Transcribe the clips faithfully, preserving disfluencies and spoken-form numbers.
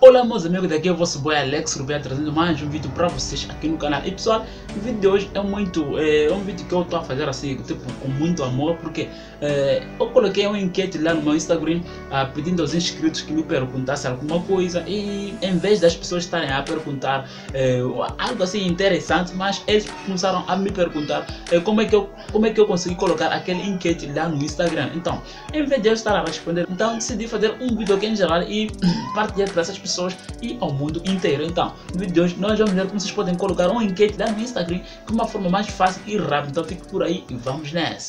Olá meus amigos, daqui é o vosso boy Alex Rubia trazendo mais um vídeo para vocês aqui no canal. E pessoal, o vídeo de hoje é muito, é, um vídeo que eu estou a fazer assim, tipo, com muito amor, porque é, eu coloquei uma enquete lá no meu Instagram uh, pedindo aos inscritos que me perguntassem alguma coisa, e em vez das pessoas estarem a perguntar é, algo assim interessante, mas eles começaram a me perguntar é, como, é que eu, como é que eu consegui colocar aquele enquete lá no Instagram. Então, em vez de eu estar a responder, então decidi fazer um vídeo aqui em geral e partilhar para essas pessoas e ao mundo inteiro. Então, no vídeo de hoje nós vamos ver como vocês podem colocar uma enquete lá no Instagram de uma forma mais fácil e rápida. Então fique por aí e vamos nessa.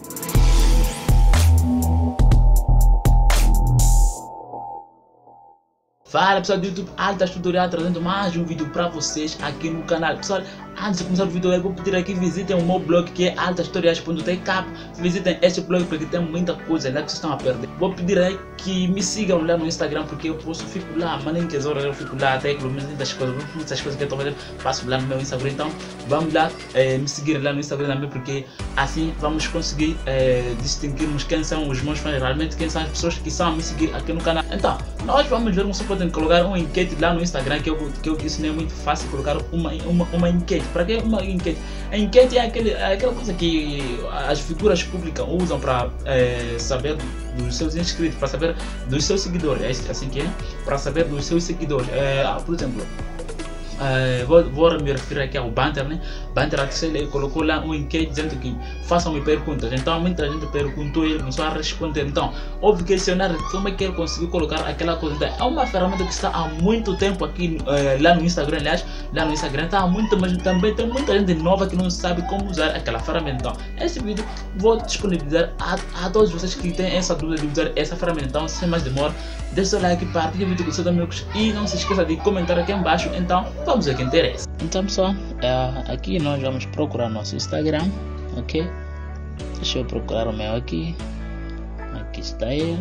Fala pessoal do YouTube, Altas Tutorial trazendo mais um vídeo para vocês aqui no canal. Pessoal, antes de começar o vídeo eu vou pedir aqui, visitem o meu blog que é altas tutoriais ponto t k. Visitem este blog porque tem muita coisa lá que vocês estão a perder. Vou pedir aí que me sigam lá no Instagram porque eu posso, fico lá, mandem que as horas eu fico lá, até muitas coisas, muitas coisas que eu estou fazendo, faço lá no meu Instagram. Então vamos lá é, me seguir lá no Instagram também, porque assim vamos conseguir é, distinguirmos quem são os meus fãs, realmente quem são as pessoas que são a me seguir aqui no canal. Então, nós vamos ver como você pode colocar uma enquete lá no Instagram, que eu, que eu disse, não é muito fácil colocar uma, uma, uma enquete. Para que uma enquete? A enquete é, aquele, é aquela coisa que as figuras públicas usam para é, saber dos seus inscritos, para saber dos seus seguidores, é assim que é? Para saber dos seus seguidores. É, por exemplo, Uh, vou, vou me referir aqui ao Banter, né? Banter ele colocou lá um enquete dizendo que façam-me perguntas. Então muita gente perguntou e ele começou a responder. Então, óbvio que questionar como é que ele conseguiu colocar aquela coisa. Então, é uma ferramenta que está há muito tempo aqui uh, lá no Instagram, aliás, lá no Instagram está há muito, mas também tem muita gente nova que não sabe como usar aquela ferramenta. Então, esse vídeo vou disponibilizar a, a todos vocês que têm essa dúvida de usar essa ferramenta. Então, sem mais demora, deixe seu like, partilhe o vídeo com seus amigos e não se esqueça de comentar aqui embaixo. Então, vamos ver o que interessa. Então pessoal, é, aqui nós vamos procurar nosso Instagram, ok? Deixa eu procurar o meu aqui. Aqui está ele,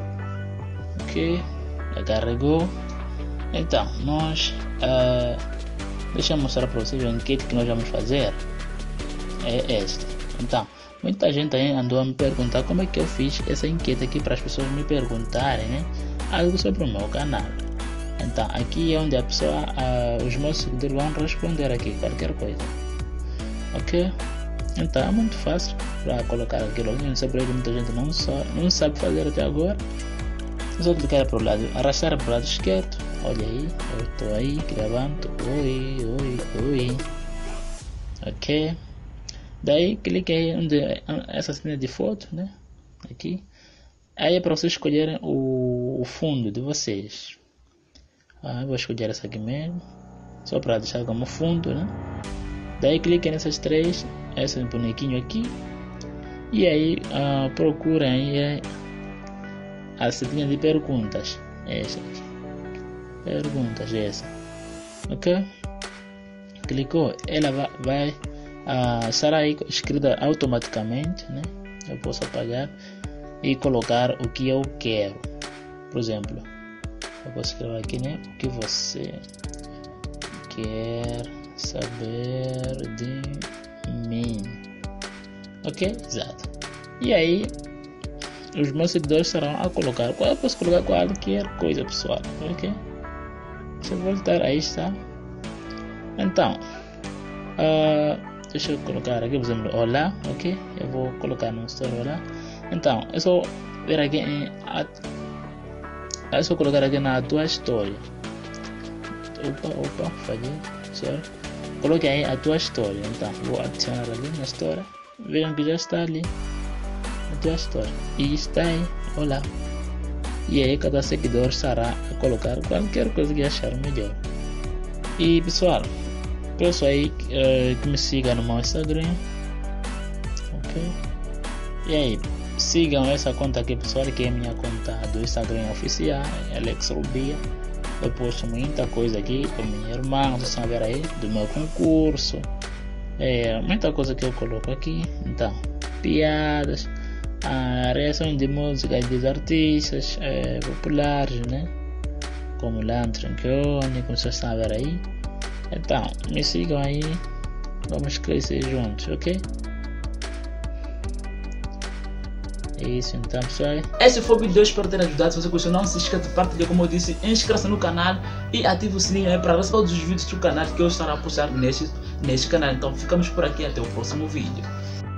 ok? Já carregou. Então, nós uh, deixa eu mostrar para vocês a enquete que nós vamos fazer. É esta. Então, muita gente aí andou a me perguntar como é que eu fiz essa enquete aqui, para as pessoas me perguntarem, né, algo sobre o meu canal. Então aqui é onde a pessoa, uh, os meus seguidores vão responder aqui qualquer coisa, ok? Então é muito fácil para colocar aqui login. Sobre ele muita gente não, só, não sabe fazer até agora. É só clicar para o lado, arrastar para o lado esquerdo. Olha aí, eu estou aí gravando. Oi, oi, oi. Ok. Daí clique aí onde essa cena de foto, né? Aqui. Aí é para vocês escolherem o, o fundo de vocês. Ah, vou escolher essa aqui mesmo, só para deixar como fundo, né? Daí clique nessas três, esse bonequinho aqui, e aí ah, procurem aí a setinha de perguntas, essa aqui. Perguntas, essa, ok? Clicou, ela vai, vai ah, estar aí escrita automaticamente, né? Eu posso apagar e colocar o que eu quero. Por exemplo, eu posso escrever aqui, né, o que você quer saber de mim, ok? Exato. E aí os meus seguidores estarão a colocar, eu posso colocar qualquer coisa, pessoal, ok? Deixa eu voltar, aí está. Então uh, deixa eu colocar aqui, por exemplo, olá, ok? Eu vou colocar no story, olá. Então é só ver aqui em é só colocar aqui na tua história. Opa, opa, falhei, sorry. Coloque aí a tua história. Então vou adicionar ali na história. Vejam que já está ali a tua história e está aí, olá. E aí cada seguidor estará a colocar qualquer coisa que achar melhor. E pessoal, peço aí uh, que me siga no meu Instagram, ok? E aí, sigam essa conta aqui, pessoal, que é a minha conta do Instagram oficial, Alex Rubia. Eu posto muita coisa aqui com minha irmã, vocês estão a ver aí, do meu concurso. É, muita coisa que eu coloco aqui. Então, piadas, a reação de músicas dos artistas é, populares, né? Como Leandro Tranquione, como vocês estão a ver aí. Então, me sigam aí, vamos crescer juntos, ok? É isso então, pessoal. Esse foi o vídeo, eu espero ter ajudado. Se você gostou, não se esqueça de partilhar, como eu disse, inscreva-se no canal e ative o sininho aí para receber todos os vídeos do canal que eu estarei a postar neste, neste canal. Então ficamos por aqui, até o próximo vídeo.